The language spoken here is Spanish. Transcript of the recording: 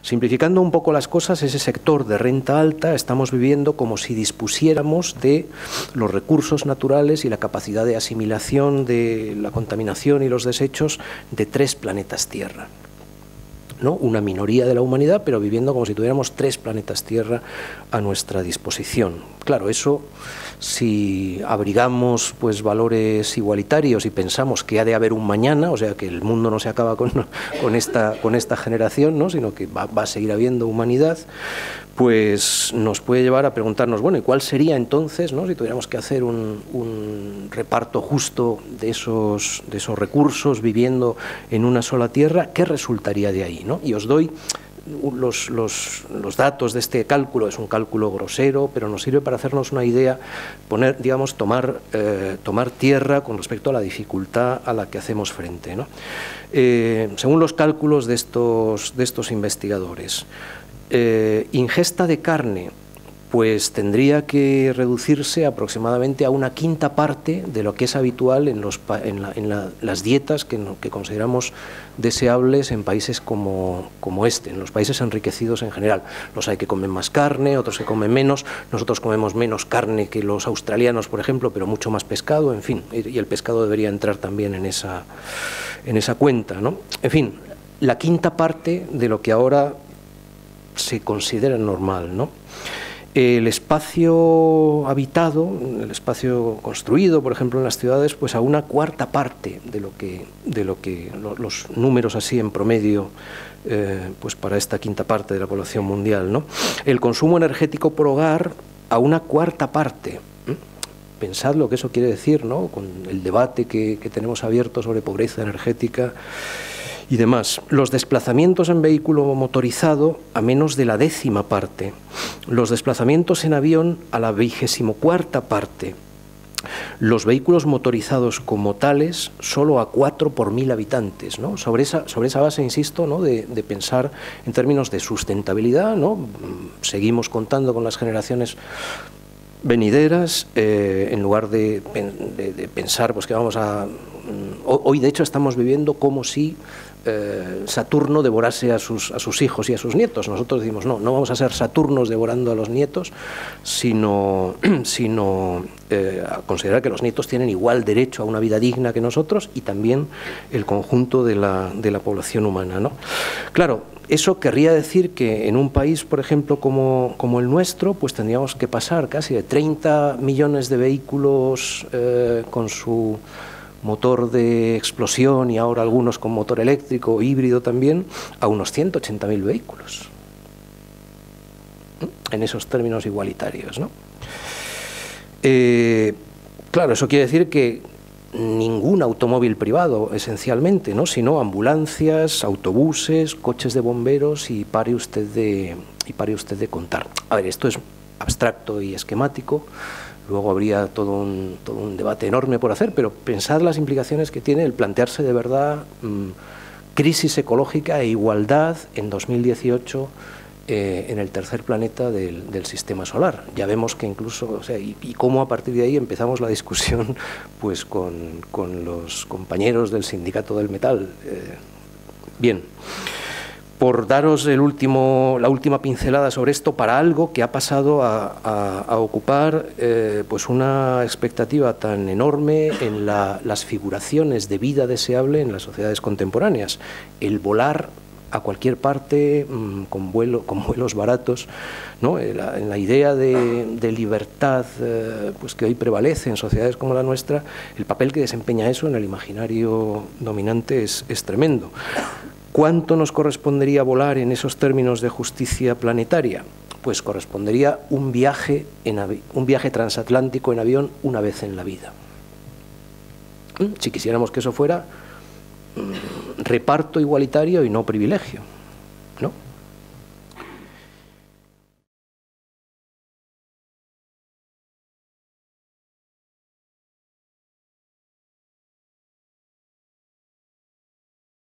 Simplificando un poco las cosas, ese sector de renta alta estamos viviendo como si dispusiéramos de los recursos naturales y la capacidad de asimilación de la contaminación y los desechos de 3 planetas Tierra, ¿no? Una minoría de la humanidad, pero viviendo como si tuviéramos 3 planetas Tierra a nuestra disposición. Claro, eso, si abrigamos pues valores igualitarios y pensamos que ha de haber un mañana, o sea, que el mundo no se acaba con esta generación, ¿no? Sino que va a seguir habiendo humanidad, pues nos puede llevar a preguntarnos, bueno, ¿y cuál sería entonces, ¿no? Si tuviéramos que hacer un reparto justo de esos recursos viviendo en una sola tierra, ¿qué resultaría de ahí, ¿no? Y os doy los datos de este cálculo. Es un cálculo grosero, pero nos sirve para hacernos una idea, tomar tierra con respecto a la dificultad a la que hacemos frente, ¿no? Según los cálculos de estos investigadores, ingesta de carne pues tendría que reducirse aproximadamente a una quinta parte de lo que es habitual en las dietas que consideramos deseables en países como este, en los países enriquecidos en general. Los hay que comen más carne, otros que comen menos. Nosotros comemos menos carne que los australianos, por ejemplo, pero mucho más pescado, en fin, y el pescado debería entrar también en esa cuenta, ¿no? En fin, la quinta parte de lo que ahora se considera normal, ¿no? El espacio habitado, el espacio construido, por ejemplo, en las ciudades, pues a una cuarta parte de lo que los números así en promedio, pues para esta quinta parte de la población mundial, ¿no? El consumo energético por hogar a una cuarta parte. Pensad lo que eso quiere decir, ¿no? Con el debate que tenemos abierto sobre pobreza energética y demás. Los desplazamientos en vehículo motorizado a menos de la 10ª parte. Los desplazamientos en avión a la 24ª parte. Los vehículos motorizados como tales solo a 4 por 1000 habitantes, ¿no? Sobre esa base, insisto, ¿no? de pensar en términos de sustentabilidad, ¿no? Seguimos contando con las generaciones venideras, en lugar de pensar pues que vamos a... Hoy, de hecho, estamos viviendo como si Saturno devorase a sus hijos y a sus nietos. Nosotros decimos, no vamos a ser Saturnos devorando a los nietos, sino a considerar que los nietos tienen igual derecho a una vida digna que nosotros, y también el conjunto de la población humana, ¿no? Claro, eso querría decir que en un país, por ejemplo, como el nuestro, pues tendríamos que pasar casi de 30 millones de vehículos con su motor de explosión, y ahora algunos con motor eléctrico, híbrido también, a unos 180.000 vehículos, en esos términos igualitarios, ¿no? Claro, eso quiere decir que ningún automóvil privado, esencialmente, ¿no? Sino ambulancias, autobuses, coches de bomberos, y pare usted de contar. A ver, esto es abstracto y esquemático. Luego habría todo un debate enorme por hacer, pero pensad las implicaciones que tiene el plantearse de verdad crisis ecológica e igualdad en 2018 en el tercer planeta del sistema solar. Ya vemos que incluso, o sea, y cómo a partir de ahí empezamos la discusión pues con los compañeros del sindicato del metal. Bien. Por daros la última pincelada sobre esto, para algo que ha pasado a ocupar pues una expectativa tan enorme en las figuraciones de vida deseable en las sociedades contemporáneas. El volar a cualquier parte con vuelos baratos, ¿no? En la idea de libertad pues que hoy prevalece en sociedades como la nuestra, el papel que desempeña eso en el imaginario dominante es tremendo. ¿Cuánto nos correspondería volar en esos términos de justicia planetaria? Pues correspondería un viaje transatlántico en avión una vez en la vida. Si quisiéramos que eso fuera reparto igualitario y no privilegio, ¿no?